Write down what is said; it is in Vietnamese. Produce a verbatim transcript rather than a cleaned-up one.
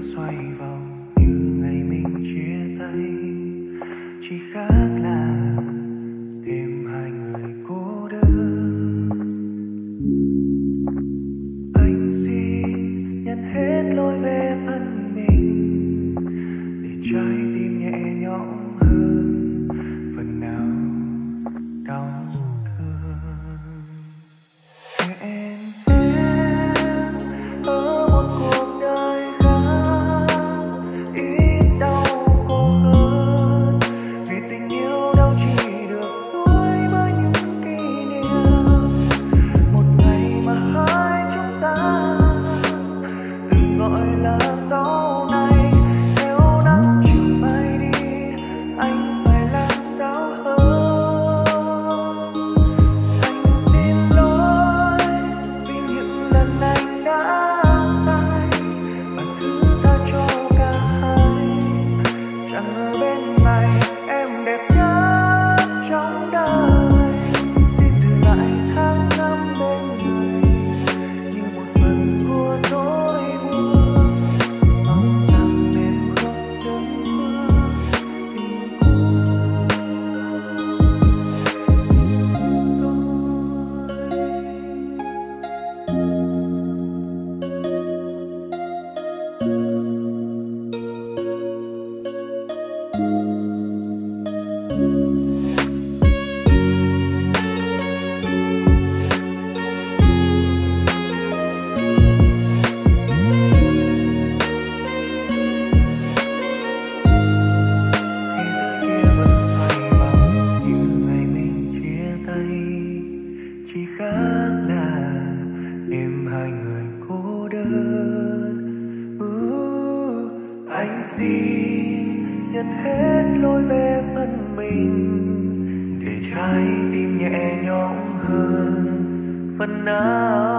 xoay vòng như ngày mình chia tay, chỉ khác là thêm hai người cô đơn. Anh xin nhận hết lỗi về phần mình để trái tim nhẹ nhõm hơn phần nào đau thương. Hẹn em ở một cuộc đời khác, ít đau khổ hơn, vì tình yêu đâu chỉ được nuối bởi những kỷ niệm. Một ngày mà hai chúng ta từng gọi là sau này, nếu nắng chiều phai đi, anh phải làm sao hơn. Anh xin lỗi vì những lần anh đã sai, và thứ tha cho cả hai. Chẳng ngờ bên này em đẹp nhất trong đời, xin giữ lại tháng năm bên người như một phần của nỗi buồn. Mong rằng em không đừng quên tình cũ tôi. Thế giới kia vẫn xoay vòng như ngày mình chia tay, chỉ khác là em hai người cô đơn. Uh, anh xin nhận hết lỗi về phần mình để trái tim nhẹ nhõm hơn phần nào.